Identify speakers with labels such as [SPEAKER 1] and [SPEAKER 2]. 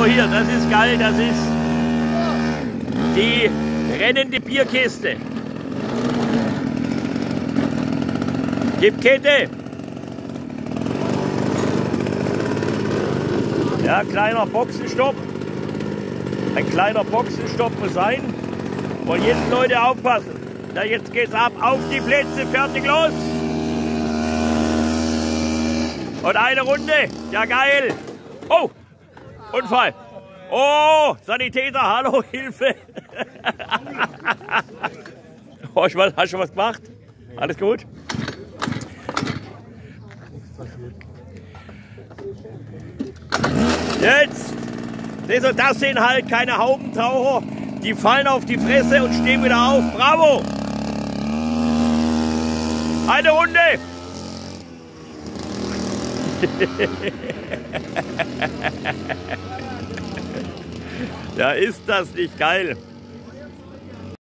[SPEAKER 1] hier, das ist geil, das ist die rennende Bierkiste. Gib Kette. Ja, kleiner Boxenstopp. Ein kleiner Boxenstopp muss sein. Und jetzt, Leute, aufpassen. Ja, jetzt geht's ab. Auf die Plätze, fertig, los. Und eine Runde. Ja, geil. Oh, Unfall. Oh, Sanitäter, hallo, Hilfe. Oh, hast du schon was gemacht? Alles gut? Jetzt! Das sind halt keine Haubentaucher. Die fallen auf die Fresse und stehen wieder auf. Bravo! Eine Runde! Ja, ist das nicht geil?